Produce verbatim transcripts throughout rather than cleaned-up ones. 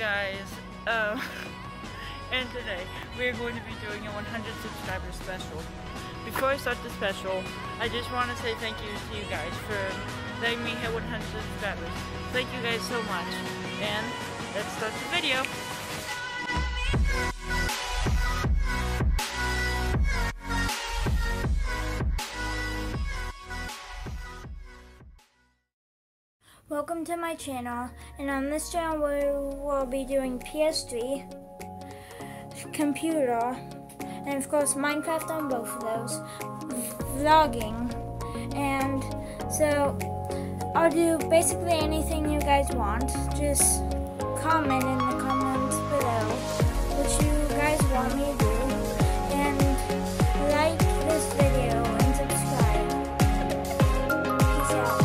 guys, um, and today we're going to be doing a one hundred subscriber special. Before I start the special, I just want to say thank you to you guys for letting me hit one hundred subscribers. Thank you guys so much, and let's start the video. Welcome to my channel, and on this channel we will be doing P S three, computer, and of course Minecraft on both of those, vlogging, and so I'll do basically anything you guys want. Just comment in the comments below what you guys want me to do, and like this video and subscribe. Peace out.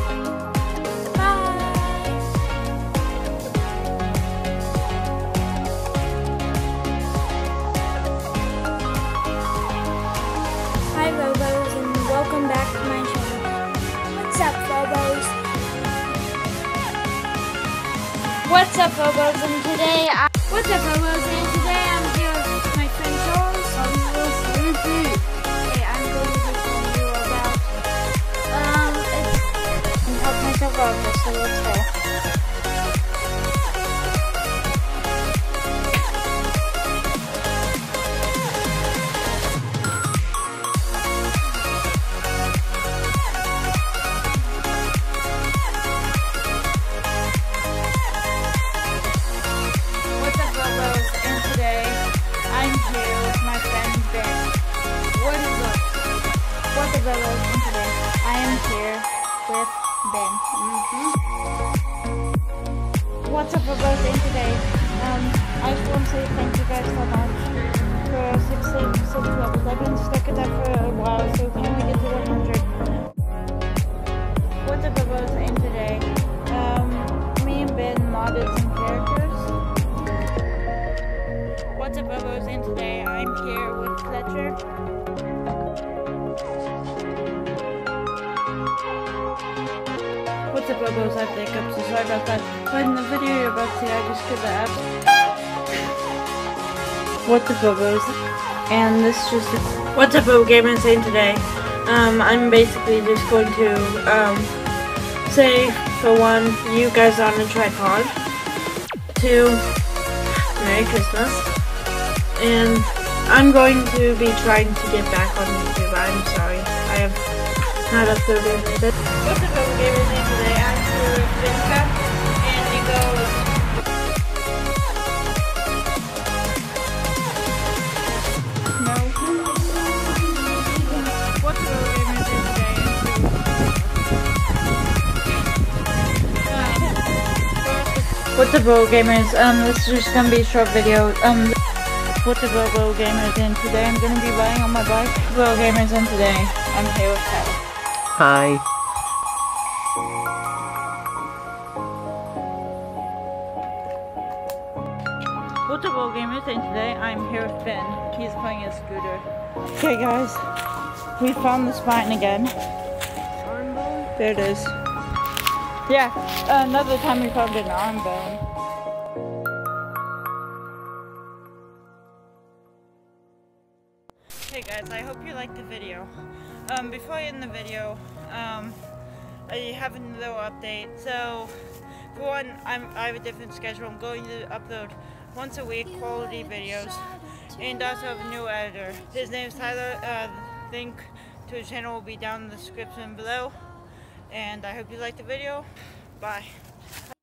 Hi Robos, and welcome back to my channel. What's up Robos? What's up Robos, and today I What's up Robos, and today I'm here with my friend Charles. Hey, I'm going to be telling you about um it's and help myself out, so let's go. And today I am here with Ben. Mm-hmm. What's up, Robos? And today, um, I just want to say thank you guys so much for sixteen subscribers. I've been stuck at that for a while, so we can only get to one hundred. What's up, Robos? And today, um, me and Ben modded some characters. What's up, Robos? And today I'm here with Fletcher. What's up, Robos? I have the hiccups, so sorry about that. But in the video you're about to see, I just did the app. What's up, Robos? And this is just a What's up, Robo Gamers? And today, um, I'm basically just going to, um, say, for one, you guys on a tripod. Two, Merry Christmas. And I'm going to be trying to get back on YouTube. I'm sorry. I have not uploaded anything. What's up, Robo Gamers? And today I'm here with Vinka, and it goes. No. What's up, Robo Gamers? And today What's up, Robo Gamers? Um, this is just gonna be a short video. Um, what's up, Robo Gamers? And today I'm gonna be riding on my bike. Robo Gamers, and today I'm here with Tyler. Hi. What's up, Robo Gamers? And today I'm here with Ben. He's playing his scooter. Okay, guys, we found the spine again. There it is. Yeah, another time we found an arm bone. Hey guys, I hope you liked the video. Um, before I end the video, um, I have a little update. So, for one, I'm, I have a different schedule. I'm going to upload once a week quality videos, and also have a new editor. His name is Tyler. Uh, link to his channel will be down in the description below. And I hope you liked the video. Bye.